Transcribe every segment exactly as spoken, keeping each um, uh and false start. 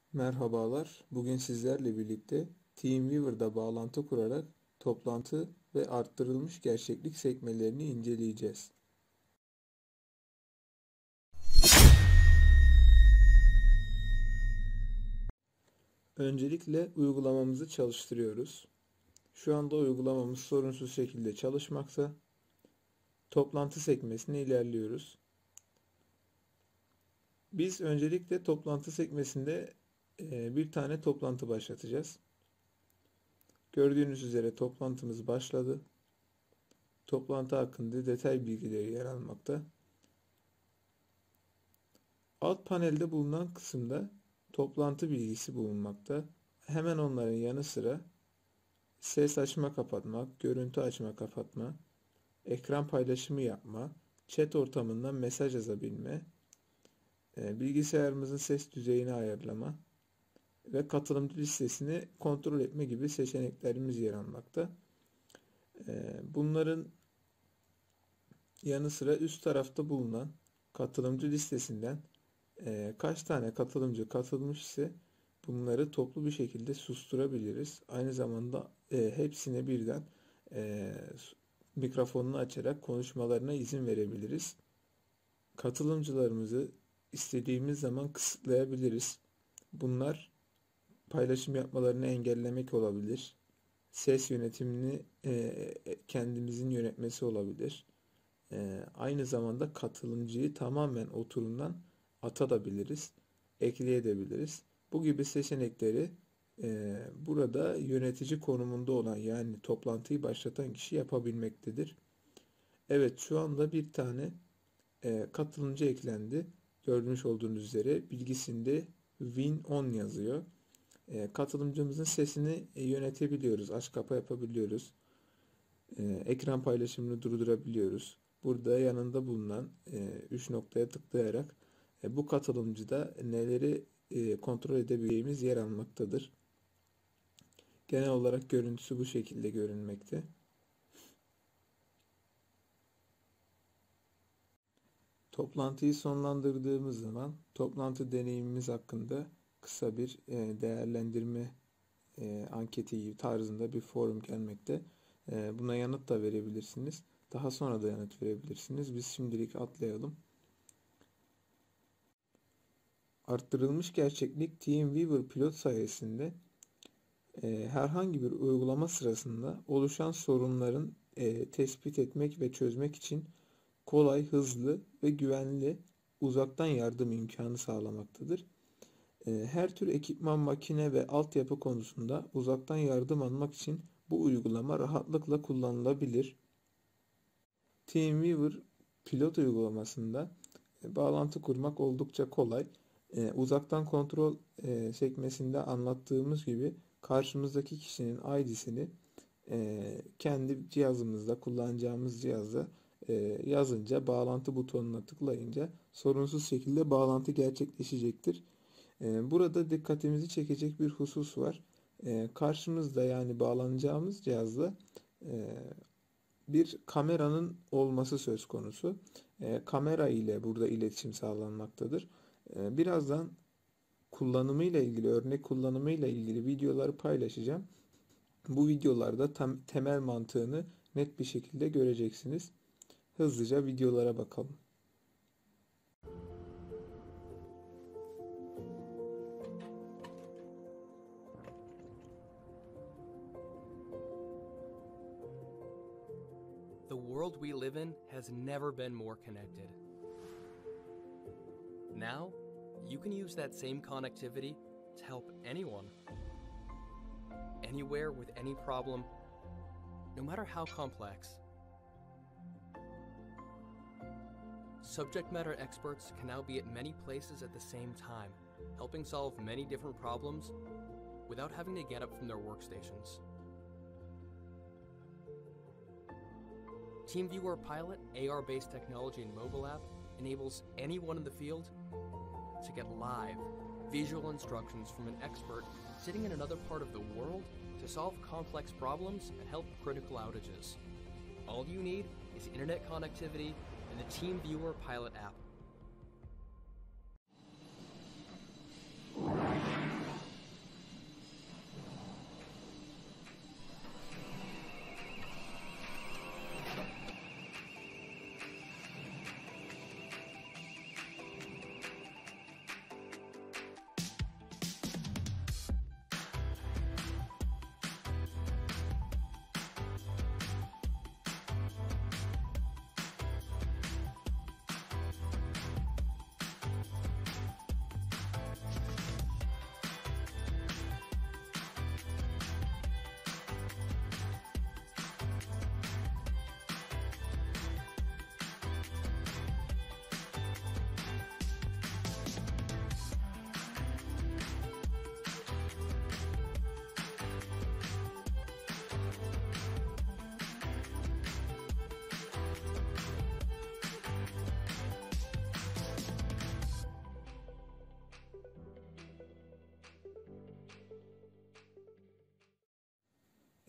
Merhabalar. Bugün sizlerle birlikte TeamViewer'da bağlantı kurarak toplantı ve arttırılmış gerçeklik sekmelerini inceleyeceğiz. Öncelikle uygulamamızı çalıştırıyoruz. Şu anda uygulamamız sorunsuz şekilde çalışmakta. Toplantı sekmesine ilerliyoruz. Biz öncelikle toplantı sekmesinde bir tane toplantı başlatacağız. Gördüğünüz üzere toplantımız başladı. Toplantı hakkında detay bilgileri yer almakta. Alt panelde bulunan kısımda toplantı bilgisi bulunmakta. Hemen onların yanı sıra ses açma kapatma, görüntü açma kapatma, ekran paylaşımı yapma, chat ortamından mesaj yazabilme, bilgisayarımızın ses düzeyini ayarlama ve katılımcı listesini kontrol etme gibi seçeneklerimiz yer almakta. Bunların yanı sıra üst tarafta bulunan katılımcı listesinden e, kaç tane katılımcı katılmış ise bunları toplu bir şekilde susturabiliriz. Aynı zamanda e, hepsine birden e, mikrofonunu açarak konuşmalarına izin verebiliriz. Katılımcılarımızı istediğimiz zaman kısıtlayabiliriz. Bunlar paylaşım yapmalarını engellemek olabilir. Ses yönetimini e, kendimizin yönetmesi olabilir. E, aynı zamanda katılımcıyı tamamen oturumdan atabiliriz, ekleyebiliriz. Bu gibi seçenekleri e, burada yönetici konumunda olan yani toplantıyı başlatan kişi yapabilmektedir. Evet, şu anda bir tane e, katılımcı eklendi. Görmüş olduğunuz üzere bilgisinde Win on yazıyor. E, katılımcımızın sesini e, yönetebiliyoruz, aç kapa yapabiliyoruz. E, ekran paylaşımını durdurabiliyoruz. Burada yanında bulunan üç noktaya tıklayarak e, bu katılımcıda neleri e, kontrol edebileceğimiz yer almaktadır. Genel olarak görüntüsü bu şekilde görünmekte. Toplantıyı sonlandırdığımız zaman toplantı deneyimimiz hakkında kısa bir e, değerlendirme e, anketi tarzında bir forum gelmekte. E, buna yanıt da verebilirsiniz. Daha sonra da yanıt verebilirsiniz. Biz şimdilik atlayalım. Arttırılmış gerçeklik TeamViewer pilot sayesinde e, herhangi bir uygulama sırasında oluşan sorunların e, tespit etmek ve çözmek için kolay, hızlı ve güvenli uzaktan yardım imkanı sağlamaktadır. E, her tür ekipman, makine ve altyapı konusunda uzaktan yardım almak için bu uygulama rahatlıkla kullanılabilir. TeamViewer pilot uygulamasında e, bağlantı kurmak oldukça kolay. E, uzaktan kontrol e, sekmesinde anlattığımız gibi karşımızdaki kişinin I D'sini e, kendi cihazımızda, kullanacağımız cihazda e, yazınca, bağlantı butonuna tıklayınca sorunsuz şekilde bağlantı gerçekleşecektir. E, burada dikkatimizi çekecek bir husus var. E, karşımızda yani bağlanacağımız cihazda e, bir kameranın olması söz konusu. E, kamera ile burada iletişim sağlanmaktadır. E, birazdan kullanımıyla ilgili, örnek kullanımıyla ilgili videoları paylaşacağım. Bu videolarda tam, temel mantığını net bir şekilde göreceksiniz. Hızlıca videolara bakalım. The world we live in has never been more connected. Now, you can use that same connectivity to help anyone, anywhere with any problem, no matter how complex. Subject matter experts can now be at many places at the same time, helping solve many different problems without having to get up from their workstations. TeamViewer Pilot A R-based technology and mobile app enables anyone in the field to get live, visual instructions from an expert sitting in another part of the world to solve complex problems and help critical outages. All you need is internet connectivity and the TeamViewer Pilot app.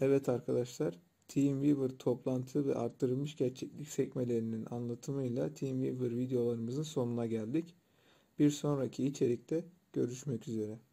Evet arkadaşlar, TeamViewer toplantı ve arttırılmış gerçeklik sekmelerinin anlatımıyla TeamViewer videolarımızın sonuna geldik. Bir sonraki içerikte görüşmek üzere.